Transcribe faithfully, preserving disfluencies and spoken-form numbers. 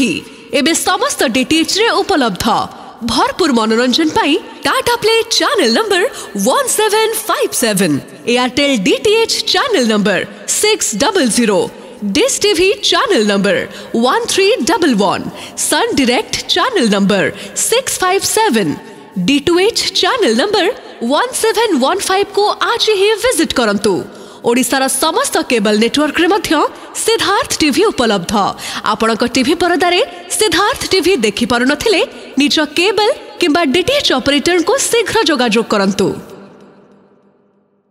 TV एबे समस्त DTH रे उपलब्ध। भरपूर मनोरंजन पाई Tata play channel number one seven five seven, Airtel DTH channel number six double zero, dish TV channel number one three double one, sun direct channel number six five seven, D two H channel number one seven one five को आज ही visit करंतु। ओडिशार समस्त cable network रे मध्य Siddharth TV उपलब्ध। आपणक TV परदारे Siddharth TV देखि पारु नथिले निज केबल किंबा डीटीएच ऑपरेटर को शीघ्र जोगाजोग करंतु।